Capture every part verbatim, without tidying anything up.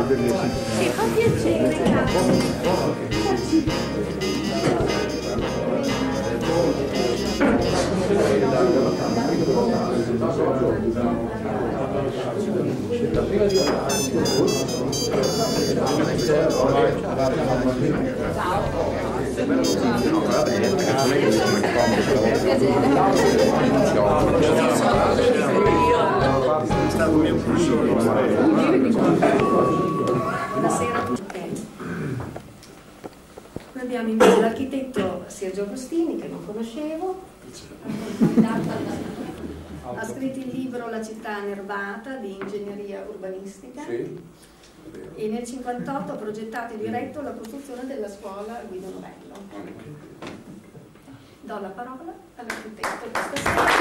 Sì, fa piacere, buonasera a tutti. Noi abbiamo invece l'architetto Sergio Agostini, che non conoscevo, ha scritto il libro La città nervata di ingegneria urbanistica, sì, e nel cinquantotto ha progettato e diretto la costruzione della scuola Guido Novello. Do la parola all'architetto questa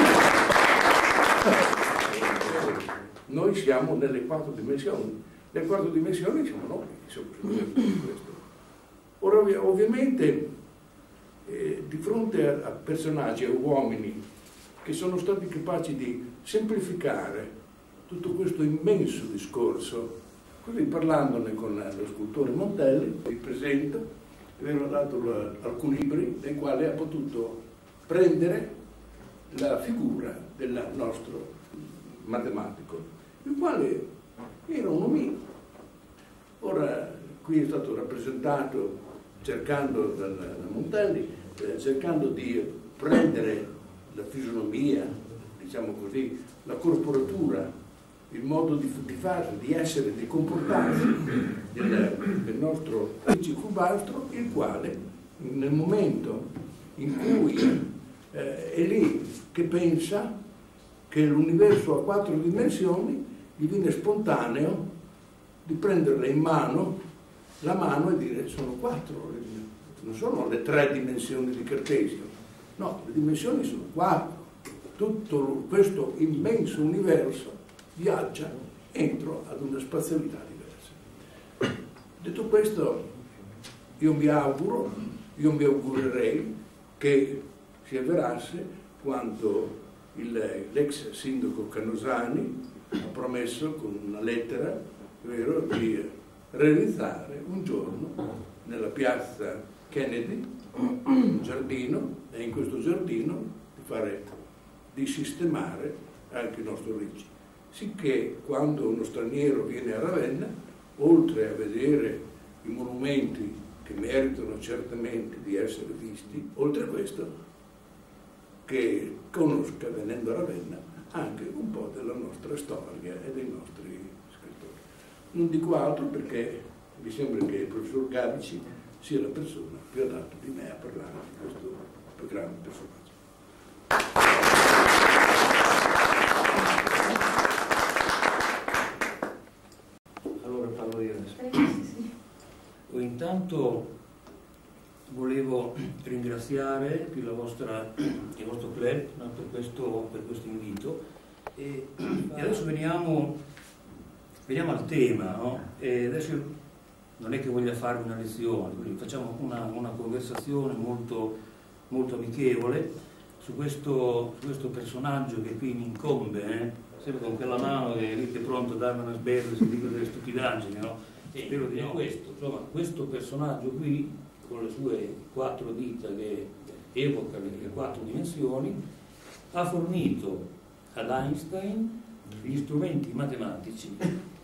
sera. Noi siamo nelle quattro dimensioni, le quattro dimensioni siamo noi, insomma, questo. Ora ovviamente eh, di fronte a, a personaggi, a uomini che sono stati capaci di semplificare tutto questo immenso discorso, così parlandone con lo scultore Montelli, vi presento, vi ho dato la, alcuni libri nei quali ha potuto prendere la figura del nostro matematico, il quale era un omino. Ora qui è stato rappresentato cercando da, da Montelli, eh, cercando di prendere la fisionomia, diciamo così, la corporatura, il modo di, di fare, di essere, di comportarsi del, del nostro Ricci Curbastro, il quale nel momento in cui eh, è lì che pensa che l'universo ha quattro dimensioni, gli viene spontaneo di prenderle in mano, la mano, e dire sono quattro, non sono le tre dimensioni di Cartesio, no, le dimensioni sono quattro. Tutto questo immenso universo viaggia entro ad una spazialità diversa. Detto questo, io mi auguro, io mi augurerei che si avverasse quanto l'ex sindaco Cannosani ha promesso con una lettera, vero, di realizzare un giorno nella piazza Kennedy un giardino, e in questo giardino di fare, di sistemare anche il nostro Ricci, sicché quando uno straniero viene a Ravenna, oltre a vedere i monumenti che meritano certamente di essere visti, oltre a questo che conosca, venendo a Ravenna, anche un po' della nostra storia e dei nostri scrittori. Non dico altro perché mi sembra che il professor Gavici sia la persona più adatta di me a parlare di questo grande personaggio. Allora parlo io adesso. Intanto volevo ringraziare qui la vostra, il vostro club per questo, per questo invito e, e adesso veniamo, veniamo al tema, no? E adesso non è che voglia fare una lezione, quindi facciamo una, una conversazione molto, molto amichevole su questo, su questo personaggio che qui mi incombe, eh? sempre con quella mano che è lì che è pronto a darmi una sberla se dico delle stupidaggini, no? E spero di no. questo, insomma, questo personaggio qui, con le sue quattro dita che evoca le quattro dimensioni, ha fornito ad Einstein gli strumenti matematici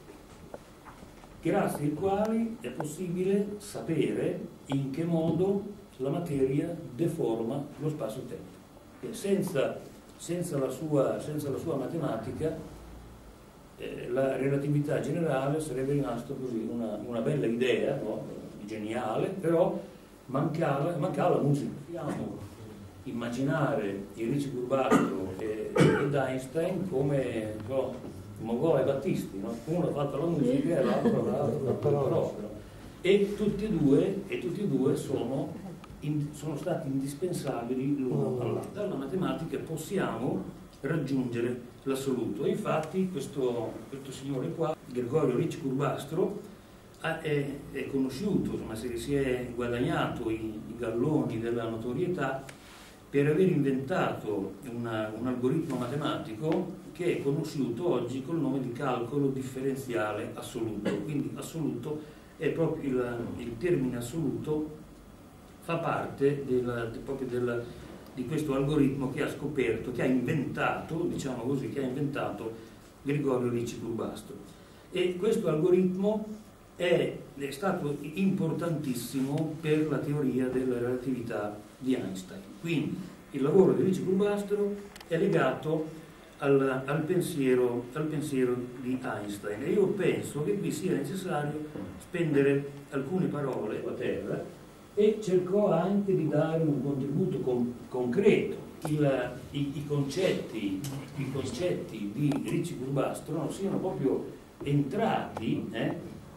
grazie ai quali è possibile sapere in che modo la materia deforma lo spazio-tempo. Senza, senza, la sua, senza la sua matematica eh, la relatività generale sarebbe rimasta così una, una bella idea, no? Geniale, però mancava, mancava la musica. Dobbiamo immaginare il Ricci Curbastro e, ed Einstein come no, Mogol e Battisti, no? Uno ha fatto la musica e l'altro ha fatto la parola. E tutti e due, e tutti e due sono, in, sono stati indispensabili l'uno all'altro. Dalla matematica possiamo raggiungere l'assoluto. E infatti questo, questo signore qua, Gregorio Ricci Curbastro, È, è conosciuto, insomma, se si è guadagnato i, i galloni della notorietà per aver inventato una, un algoritmo matematico che è conosciuto oggi col nome di calcolo differenziale assoluto. Quindi assoluto è proprio il, il termine assoluto, fa parte del, proprio del, di questo algoritmo che ha scoperto, che ha inventato, diciamo così, che ha inventato Gregorio Ricci-Curbastro. E questo algoritmo è, è stato importantissimo per la teoria della relatività di Einstein. Quindi il lavoro di Ricci-Curbastro è legato al, al, pensiero, al pensiero di Einstein, e io penso che qui sia necessario spendere alcune parole a terra, e cercò anche di dare un contributo con, concreto. Il, i, i, concetti, i concetti di Ricci-Curbastro non siano proprio entrati eh,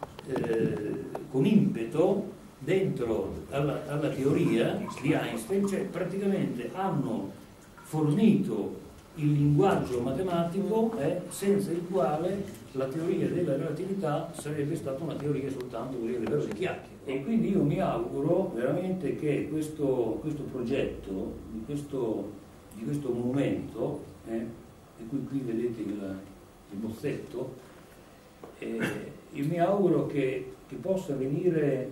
eh, con impeto dentro alla, alla teoria di Einstein, cioè praticamente hanno fornito il linguaggio matematico eh, senza il quale la teoria della relatività sarebbe stata una teoria soltanto quella delle grosse chiacchiere. E quindi io mi auguro veramente che questo, questo progetto, di questo, di questo monumento, eh, di cui qui vedete il, il bozzetto, eh, io mi auguro che, che possa venire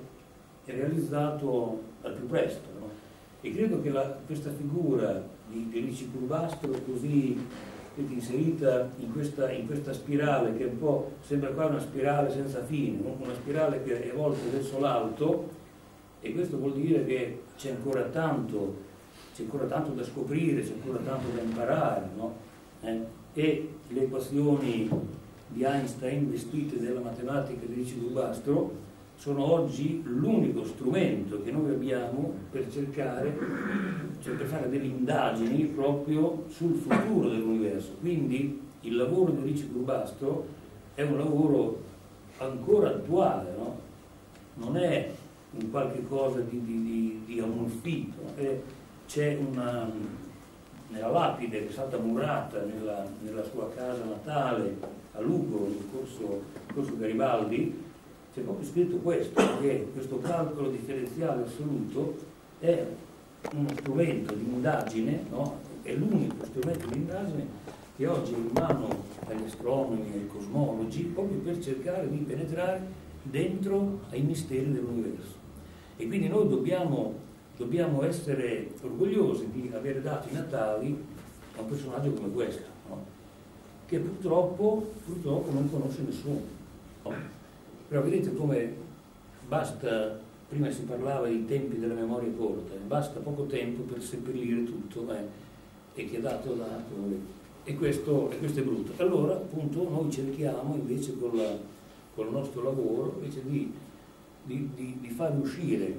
realizzato al più presto, no? E credo che la, questa figura di Ricci-Curbastro così inserita in questa, in questa spirale, che un po' sembra qua una spirale senza fine, no? Una spirale che evolve verso l'alto, e questo vuol dire che c'è ancora tanto, c'è ancora tanto da scoprire, c'è ancora tanto da imparare, no? eh? E le equazioni di Einstein vestite della matematica di Ricci-Curbastro sono oggi l'unico strumento che noi abbiamo per cercare, cioè per fare delle indagini proprio sul futuro dell'universo. Quindi il lavoro di Ricci-Curbastro è un lavoro ancora attuale, no? Non è un qualche cosa di, di, di, di amorfito. C'è una, nella lapide che è stata murata nella, nella sua casa natale a Lugo, nel corso, corso Garibaldi, c'è proprio scritto questo, che questo calcolo differenziale assoluto è uno strumento di indagine, no? È l'unico strumento di indagine che oggi è in mano agli astronomi e ai cosmologi, proprio per cercare di penetrare dentro ai misteri dell'universo. E quindi noi dobbiamo, dobbiamo essere orgogliosi di aver dato i natali a un personaggio come questo, no? Che purtroppo, purtroppo non conosce nessuno, no? Però vedete come basta, prima si parlava dei tempi della memoria corta, basta poco tempo per seppellire tutto, eh, e che è dato dato, e questo, e questo è brutto. Allora appunto noi cerchiamo invece con, la, con il nostro lavoro invece di, di, di, di far uscire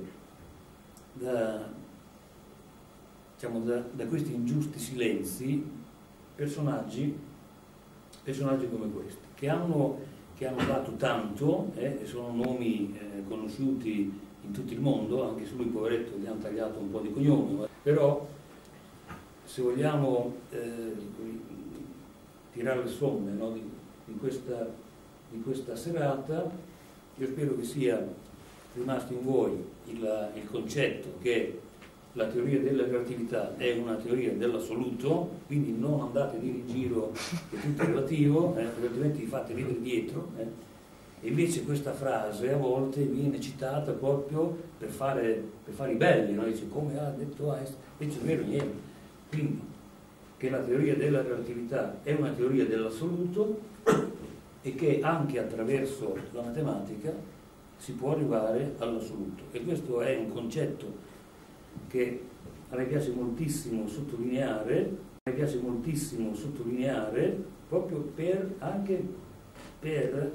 da, diciamo, da, da questi ingiusti silenzi personaggi, personaggi come questi, che hanno che hanno dato tanto, eh, e sono nomi eh, conosciuti in tutto il mondo, anche se lui poveretto gli hanno tagliato un po' di cognomi, però se vogliamo eh, tirare le somme, no, di, di, questa, di questa serata, io spero che sia rimasto in voi il, il concetto che la teoria della relatività è una teoria dell'assoluto, quindi non andate a dire in giro che tutto è relativo, eh, perché altrimenti vi fate vedere dietro. Eh. E invece questa frase a volte viene citata proprio per fare, per fare i belli, no? Dice come ha detto Einstein, invece non è vero niente. Quindi che la teoria della relatività è una teoria dell'assoluto e che anche attraverso la matematica si può arrivare all'assoluto. E questo è un concetto che a me piace moltissimo sottolineare, a me piace moltissimo sottolineare proprio per, anche per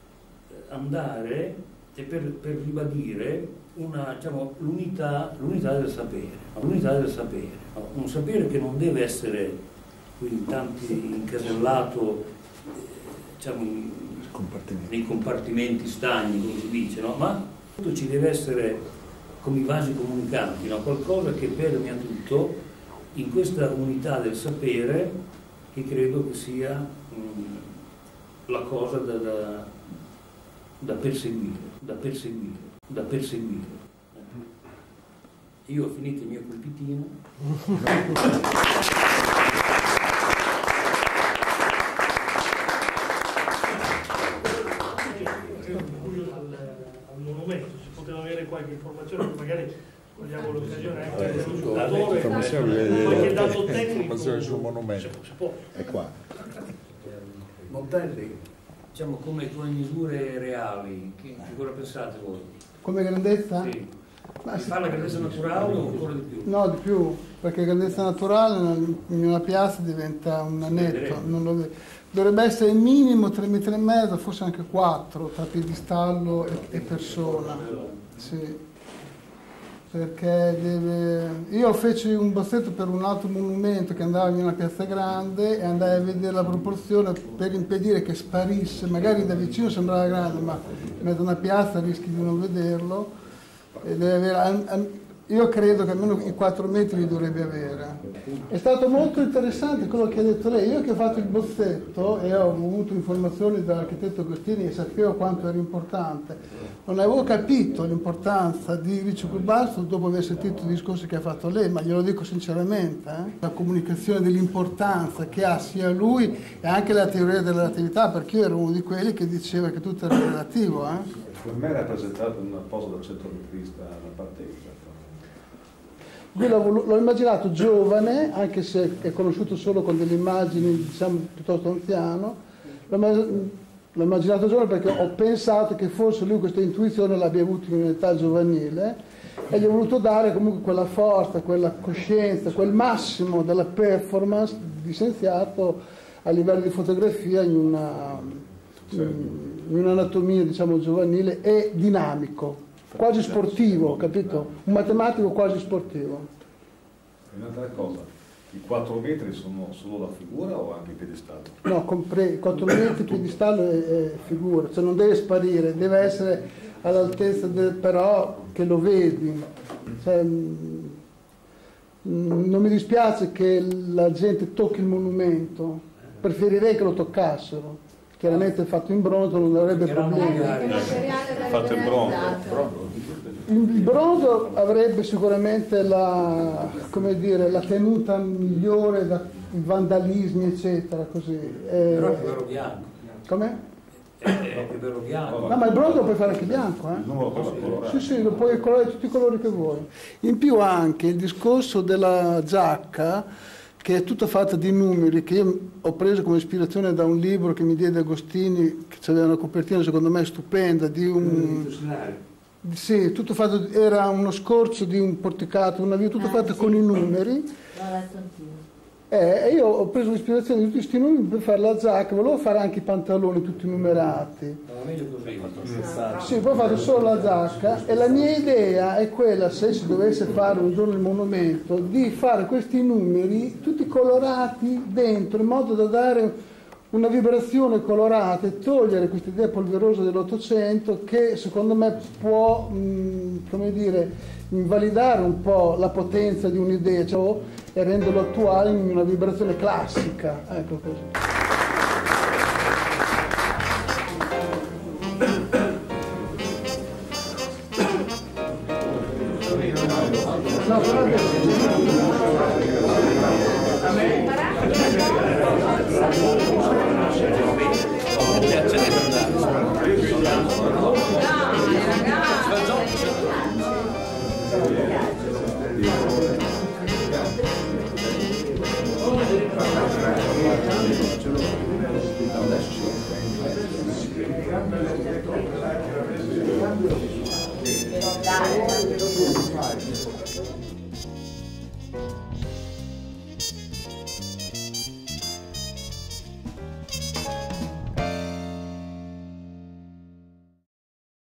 andare e per, per ribadire una, diciamo, l'unità, l'unità del sapere, l'unità del sapere, no? Un sapere che non deve essere quindi tanti incasellato, diciamo, in, compartimenti. nei compartimenti stagni, come si dice, no? Ma tutto ci deve essere come i vasi comunicanti, no? Qualcosa che permea tutto in questa unità del sapere, che credo che sia mh, la cosa da, da, da perseguire, da perseguire, da perseguire. io ho finito il mio compitino. Al monumento si poteva avere qualche informazione, magari vogliamo l'occasione anche del dottore, qualche dato tecnico. Informazione sul monumento. Si può. È qua. Montelli. Diciamo come, come misure reali, che, che cosa pensate voi? Come grandezza? Sì. Ma Si sì. fa la grandezza naturale o ancora di più? No, di più, perché grandezza naturale in una piazza diventa un anetto. Non lo... Dovrebbe essere minimo tre metri e mezzo, forse anche quattro, tra piedistallo e, e persona. Sì. Perché deve... Io feci un bozzetto per un altro monumento che andava in una piazza grande e andai a vedere la proporzione per impedire che sparisse. Magari da vicino sembrava grande, ma in mezzo a una piazza rischi di non vederlo. E deve avere... Io credo che almeno i quattro metri li dovrebbe avere. È stato molto interessante quello che ha detto lei. Io che ho fatto il bozzetto e ho avuto informazioni dall'architetto Agostini e sapevo quanto era importante, non avevo capito l'importanza di Riccio Cubasso dopo aver sentito i discorsi che ha fatto lei, ma glielo dico sinceramente, eh? La comunicazione dell'importanza che ha sia lui e anche la teoria della relatività, perché io ero uno di quelli che diceva che tutto era relativo. Eh? Per me è rappresentato una posa dal centro di vista la partenza. Io l'ho, l'ho immaginato giovane, anche se è conosciuto solo con delle immagini, diciamo, piuttosto anziano. L'ho, l'ho immaginato giovane perché ho pensato che forse lui questa intuizione l'abbia avuta in un'età giovanile e gli ho voluto dare comunque quella forza, quella coscienza, quel massimo della performance di scienziato a livello di fotografia in una, in un'anatomia, diciamo, giovanile e dinamico. Quasi sportivo, capito? Un matematico quasi sportivo. Un'altra cosa, i quattro metri sono solo la figura o anche il piedistallo? No, compre- quattro metri piedistallo è, è figura, cioè non deve sparire, deve essere all'altezza del, però che lo vedi. Cioè, mh, non mi dispiace che la gente tocchi il monumento, preferirei che lo toccassero. Chiaramente fatto in bronzo non avrebbe problemi. Fatto in bronzo. Il bronzo avrebbe sicuramente la, come dire, la tenuta migliore dai vandalismi, eccetera, così. Però è più vero bianco. Come? È più vero bianco. No, ma il bronzo lo puoi fare anche bianco, eh? Non lo posso colorare. Sì, sì, lo puoi colorare tutti i colori che vuoi. In più anche il discorso della giacca, che è tutta fatta di numeri, che io ho preso come ispirazione da un libro che mi diede Agostini, che aveva una copertina secondo me stupenda, di un... Sì, tutto fatto, era uno scorcio di un porticato, una via tutta fatta con i numeri. L'ho letto anch'io. Eh, e io ho preso l'ispirazione di tutti questi numeri per fare la giacca, volevo fare anche i pantaloni tutti numerati. No, meglio così. Sì, poi ho fatto solo la giacca e la mia idea è quella, se si dovesse fare un giorno il monumento, di fare questi numeri tutti colorati dentro, in modo da dare una vibrazione colorata e togliere questa idea polverosa dell'Ottocento che secondo me può, mh, come dire, invalidare un po' la potenza di un'idea, cioè, e renderlo attuale in una vibrazione classica. Ecco così.